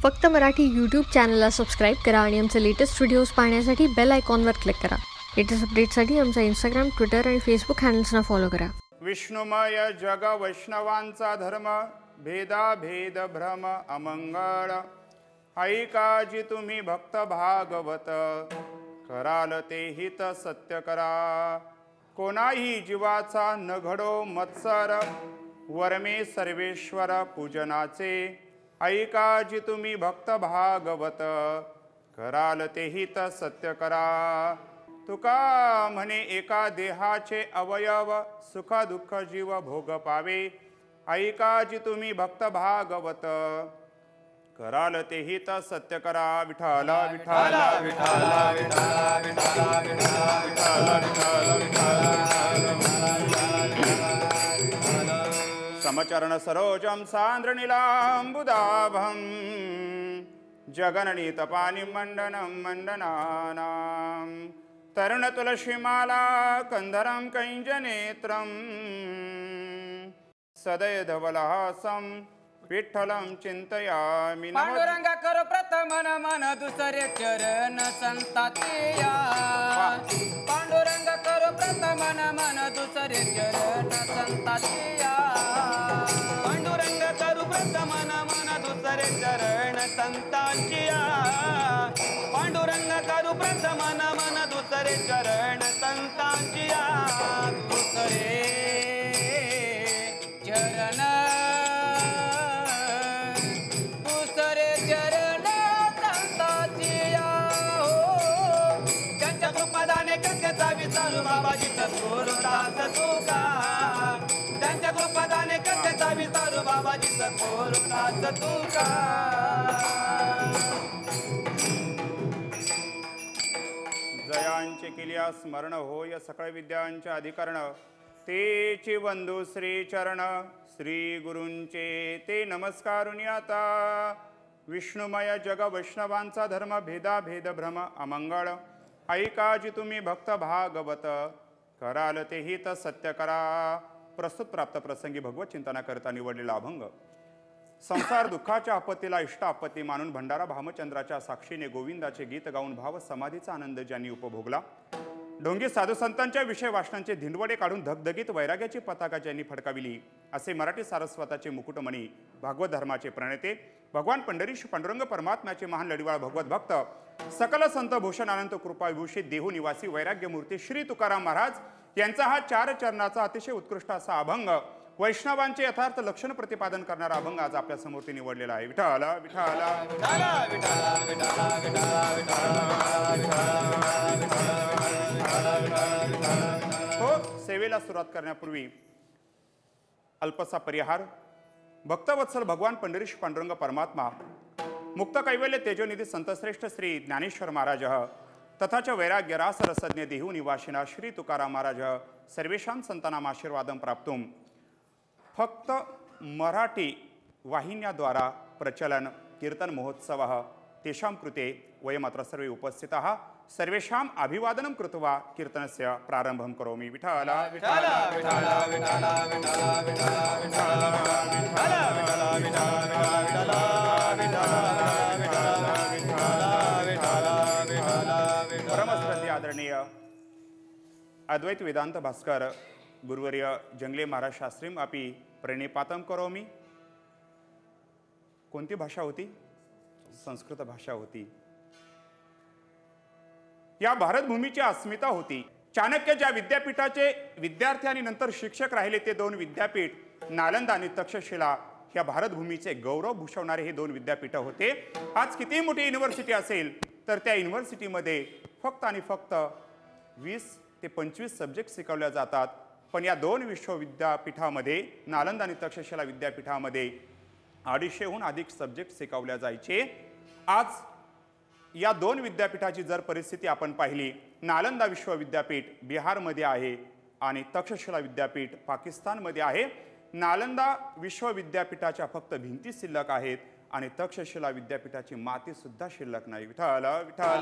फक्त मराठी यूट्यूब चॅनलला सबस्क्राईब करा आणि आमचे लेटेस्ट व्हिडिओज पाहण्यासाठी बेल आयकॉनवर क्लिक करा. लेटेस्ट अपडेट्ससाठी आमचा इंस्टाग्राम, ट्विटर आणि फेसबुक हँडल्सना फॉलो करा. विष्णुमय जग वैष्णवांचा धर्म, भेदा भेद भ्रम अमंगळ. ऐकाजी तुम्ही भक्त भागवत, कराल ते हित सत्य करा. कोणाही जीवाचा न घडो मत्सर, वर्मे सर्वेश्वर पूजनाचे. ऐकाजी तुम्ही भक्त भागवत, कराल ते हित सत्य करा. तुका म्हणे एका देहाचे अवयव, सुख दुःख जीव भोग पावे. ऐकाजी तुम्ही भक्त भागवत, कराल ते हित सत्य करा. विठ्ठल विठ्ठल विठ्ठल विठ्ठल समचरण सरोजम सांद्र नीलांबुदाभं, जगननीत पानी मंडनम मंडनानां. तरुण तुलसीमाला कंधरं कैंजनेत्रं, सदय धवलहासं विठ्ठलं चिंतयामि. पांडुरंगा करो प्रथम नमन, दुसरे चरण संतातिया. पांडुरंगा करो प्रथम नमन, दुसरे चरण संतातिया. पांडुरंग करू प्रथम नमन, दुसरे चरण संतांचिया. पांडुरंग करू प्रथम नमन, दुसरे चरण संतांचिया. दुसरे चरण बाबाजी सद्गुरुदास तुका. त्यांच्या कृपादाने कथेचा विचारू बाबाजी सद्गुरुदास तुका. जयांचे केल्या स्मरण होय सकळ विद्यांचे अधिकरण. तेची वंदू श्री चरण, श्री गुरूंचे ते नमस्कारुनी आता. विष्णुमय जग वैष्णवांचा धर्म, भेदा भेद भ्रम अमंगळ. ऐकाजी तुम्ही भक्त भागवत, कराल ते हित सत्य करा. प्रस्तुत प्राप्त प्रसंगी भगवत चिंतना करता निवडलेला अभंग. संसार दुःखाच्या आपत्तीला इष्ट आपत्ती मानून भंडारा भामचंद्राच्या साक्षीने गोविंदाचे गीत गाऊन भाव समाधीचा आनंद ज्यांनी उपभोगला. ढोंगी साधू संतांच्या विषय वाचनांचे धिंडवडे काढून धगधगीत वैराग्याची पताका ज्यांनी फडकाविली, असे मराठी सारस्वताचे मुकुटमणी, भागवत धर्माचे प्रणेते, भगवान पंढरीश पांडुरंग परमात्म्याचे महान लढीवाळ भगवत भक्त, सकल संत भूषण अनंत कृपा विभूषित देहू निवासी वैराग्य मूर्ती श्री तुकाराम महाराज यांचा हा 4 चरणाचा अतिशय उत्कृष्ट असा अभंग, वैष्णवांचे यथार्थ लक्षण प्रतिपादन करणारा अभंग आज आपल्या समोर निवडलेला आहे. विठ्ठल विठ्ठल हो. सेवेला सुरुवात करण्यापूर्वी अल्पसा परिहार. भक्तवत्सल भगवान पंढरीश पांडुरंग परमात्मा, मुक्त कैवल्य तेजोनिधी संतश्रेष्ठ श्री ज्ञानेश्वर महाराज तथाच वैराग्य रास रसज्ञ देहू निवासिना श्री तुकाराम महाराज सर्वेषां संतानां आशीर्वादं प्राप्तुम फक्त मराठी वाहिन्याद्वारा प्रचलन कीर्तन महोत्सव तेषां कृते वयमत्र सर्वे उपस्थिताः सर्वेषाम् अभिवादनं कृत्वा कीर्तनस्य प्रारम्भं करोमि. विठ्ठल विठ्ठल विठ्ठल विठ्ठल परमश्रद्धेय आदरणीय अद्वैत वेदांत भास्कर गुरुवर्य जंगले महाराज शास्त्रीम अपि प्रणिपातं करोमि. कोणती भाषा होती? संस्कृत भाषा होती. या भारतभूमीची अस्मिता होती. चाणक्य ज्या विद्यापीठाचे विद्यार्थी आणि नंतर शिक्षक राहिले ते 2 विद्यापीठ नालंदा आणि तक्षशिला या भारतभूमीचे गौरव भूषवणारे हे 2 विद्यापीठ होते. आज किती मोठी युनिव्हर्सिटी असेल तर त्या युनिव्हर्सिटीमध्ये फक्त आणि फक्त 20 ते 25 सब्जेक्ट शिकवले जातात. पण या 2 विश्वविद्यापीठामध्ये नालंदा आणि तक्षशिला विद्यापीठामध्ये 250हून अधिक सब्जेक्ट शिकवले जायचे. आज या 2 विद्यापीठाची जर परिस्थिती आपण पाहिली, नालंदा विश्वविद्यापीठ बिहारमध्ये आहे आणि तक्षशिला विद्यापीठ पाकिस्तानमध्ये आहे. नालंदा विश्वविद्यापीठाच्या फक्त भिंती शिल्लक आहेत आणि तक्षशिला विद्यापीठाची माती सुद्धा शिल्लक नाही. विठ्ठल विठ्ठल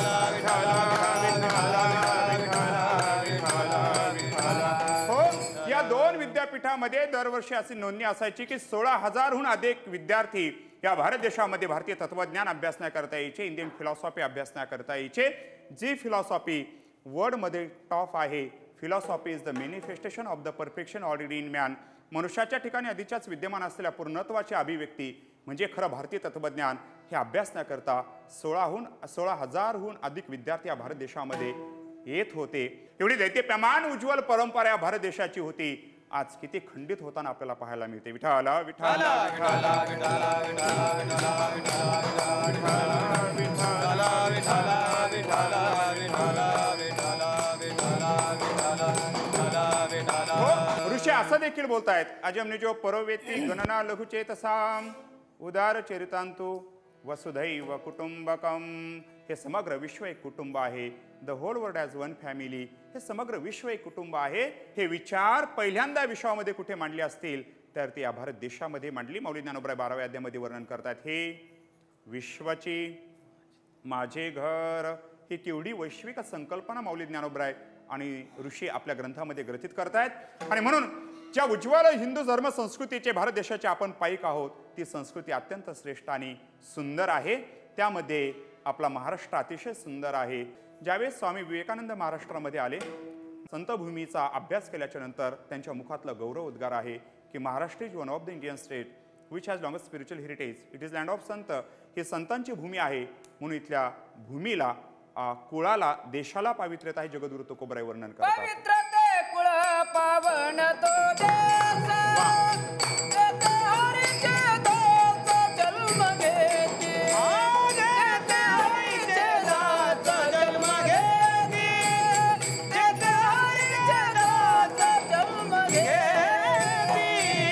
हो. या दोन विद्यापीठामध्ये दरवर्षी अशी नोंदणी असायची की 16,000हून अधिक विद्यार्थी या भारत देशामध्ये भारतीय तत्वज्ञान अभ्यासण्याकरता यायचे, इंडियन फिलॉसॉफी अभ्यासण्याकरता यायचे. जी फिलॉसॉफी वर्ल्डमध्ये टॉप आहे. Philosophy is the manifestation of the perfection already in man. मनुष्याच्या ठिकाणी आधीच्याच विद्यमान असलेल्या पूर्णत्वाची अभिव्यक्ती म्हणजे खरं भारतीय तत्वज्ञान हे अभ्यासण्याकरता 16,000हून अधिक विद्यार्थी या भारत देशामध्ये येत होते. एवढी दैत्यप्रमाण उज्ज्वल परंपरा या भारत देशाची होती. आज किती खंडित होताना आपल्याला पाहायला मिळते. विठाला विठाला विठाला विठाला विठाला विठाला विठाला विठाला विठाला विठाला विठाला विठाला. ऋषी असं देखील बोलतायत, अजमने जो परोवेती गणना लघुचेतसाम उदार चरितांतु वसुधैव कुटुंबकम. हे समग्र विश्व एक कुटुंब आहे. The whole world as one family. हे समग्र विश्व एक कुटुंब आहे. हे विचार पहिल्यांदा विश्वामध्ये कुठे मांडले असतील तर ते या भारत देशामध्ये मांडली. मौली ज्ञानोबराय 12व्या अध्यायामध्ये वर्णन करतात. हे विश्वाची माझे घर ही केवढी वैश्विक संकल्पना मौली ज्ञानोबराय आणि ऋषी आपल्या ग्रंथामध्ये ग्रथित करतायत. आणि म्हणून ज्या उज्ज्वल हिंदू धर्म संस्कृतीचे भारत देशाचे आपण पाईक आहोत ती संस्कृती अत्यंत श्रेष्ठ आणि सुंदर आहे. त्यामध्ये आपला महाराष्ट्र अतिशय सुंदर आहे. ज्यावेळेस स्वामी विवेकानंद महाराष्ट्रामध्ये आले, संतभूमीचा अभ्यास केल्याच्या नंतर त्यांच्या मुखातला गौरव उद्गार आहे की Maharashtra is one of the Indian state which has longest spiritual heritage. It is land of sant. ही संतांची भूमी आहे म्हणून इथल्या भूमीला, कुळाला, देशाला पावित्र्यता हे जगद्गुरु तुकोबराय वर्णन करतात. पवित्रते कुळ पावन तो देश, तेथे हरीचे दास जन्म घेती. तेथे हरीचे दास जन्म घेती. तेथे हरीचे दास जन्म घेती.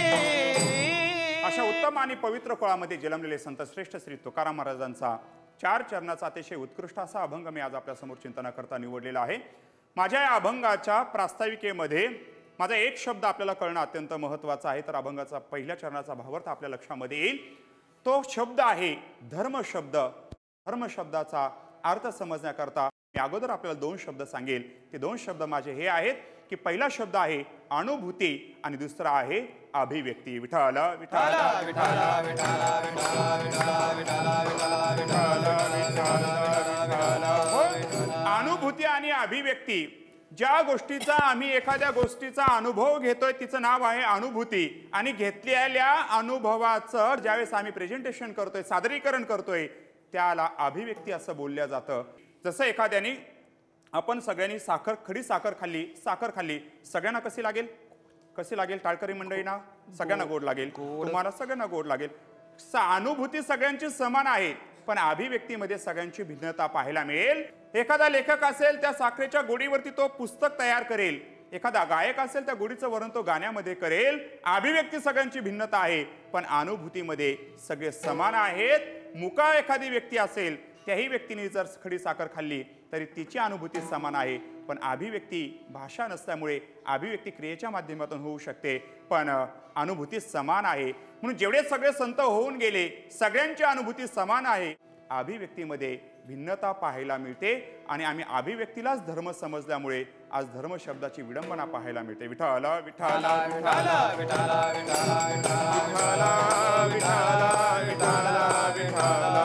अशा उत्तम आणि पवित्र कुळामध्ये जन्मलेले संत श्रेष्ठ श्री तुकाराम महाराजांचा 4 चरणाचा अतिशय उत्कृष्ट असा अभंग मी आज आपल्या समोर चिंतनाकरता निवडलेला आहे. माझ्या या अभंगाच्या प्रास्ताविकेमध्ये माझा एक शब्द आपल्याला कळणं अत्यंत महत्त्वाचं आहे. तर अभंगाचा पहिल्या चरणाचा भावार्थ आपल्या लक्षामध्ये येईल. तो शब्द आहे धर्म शब्द. धर्म शब्दाचा अर्थ समजण्याकरता मी अगोदर आपल्याला 2 शब्द सांगेल. ते 2 शब्द माझे हे आहेत की पहिला शब्द आहे अनुभूती आणि दुसरा आहे अभिव्यक्ती. विठाला विठाला विठाला विठाला विठाला विठाला विठाला विठाला विठाला. अनुभूती आणि अभिव्यक्ती. ज्या गोष्टीचा आम्ही एखाद्या गोष्टीचा अनुभव घेतोय तिचं नाव आहे अनुभूती. आणि घेतलेल्या अनुभवाचं ज्यावेळेस आम्ही प्रेझेंटेशन करतोय, सादरीकरण करतोय, त्याला अभिव्यक्ती असं बोललं जातं. जसं एखाद्याने आपण सगळ्यांनी खडी साखर खाल्ली, सगळ्यांना कशी लागेल? कशी लागेल? टाळकरी मंडळींना सगळ्यांना गोड लागेल, तुम्हाला सगळ्यांना गोड लागेल. अनुभूती सगळ्यांची समान आहे पण अभिव्यक्तीमध्ये सगळ्यांची भिन्नता पाहायला मिळेल. एखादा लेखक असेल त्या साखरेच्या गोडीवरती तो पुस्तक तयार करेल. एखादा गायक असेल त्या गोडीचं वर्णन तो गाण्यामध्ये करेल. अभिव्यक्ती सगळ्यांची भिन्नता आहे पण अनुभूतीमध्ये सगळे समान आहेत. मुका एखादी व्यक्ती असेल, त्याही व्यक्तीने जर खडी साखर खाल्ली तरी तिची अनुभूती समान आहे पण अभिव्यक्ती भाषा नसल्यामुळे अभिव्यक्ती क्रियेच्या माध्यमातून होऊ शकते पण अनुभूती समान आहे. म्हणून जेवढे सगळे संत होऊन गेले सगळ्यांची अनुभूती समान आहे. अभिव्यक्तीमध्ये भिन्नता पाहायला मिळते आणि आम्ही अभिव्यक्तीलाच धर्म समजल्यामुळे आज धर्म शब्दाची विडंबना पाहायला मिळते. विठाला विठाला विठाला विठाला विठाला विठाला विठाला विठाला विठाला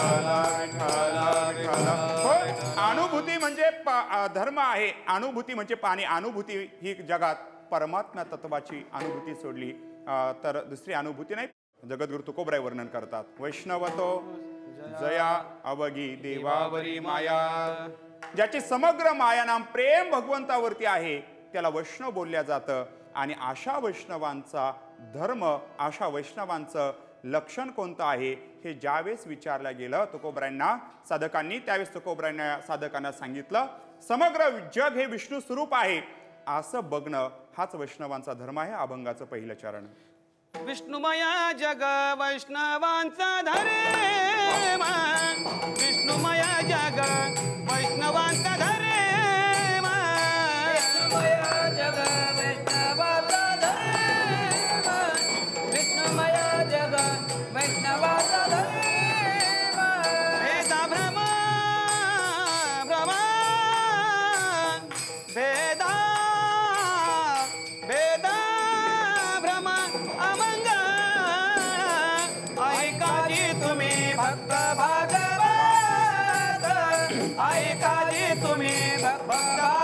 विठाला विठाला. अनुभूती म्हणजे धर्म आहे. अनुभूती म्हणजे पाणी. अनुभूती ही जगात परमात्मा तत्वाची अनुभूती सोडली तर दुसरी अनुभूती नाही. जगद्गुरु तुकोबराय वर्णन करतात. वैष्णवतो जया अवगी देवावरी माया. ज्याची समग्र माया नाम प्रेम भगवंतावरती आहे त्याला वैष्णव बोलल्या जातं. आणि अशा वैष्णवांचा धर्म, अशा वैष्णवांचं लक्षण कोणतं आहे हे ज्यावेळेस विचारलं गेलं तुकोबरायांना साधकांनी, त्यावेळेस तुकोबरायांना साधकांना सांगितलं समग्र जग हे विष्णू स्वरूप आहे असं बघणं हाच वैष्णवांचा धर्म आहे. अभंगाचं पहिलं चरण. विष्णुमया जग वैष्णवांचा धर्म. विष्णुमया जग वैष्णवांचा धर्म. विष्णुमया जग वैष्णवांचा धर्म. विष्णुमया जग वैष्णवांचा धर्म. भेदा भ्रम भ्रम भेदा भेदा भक्त भागवत ऐकाली तुम्ही भक्त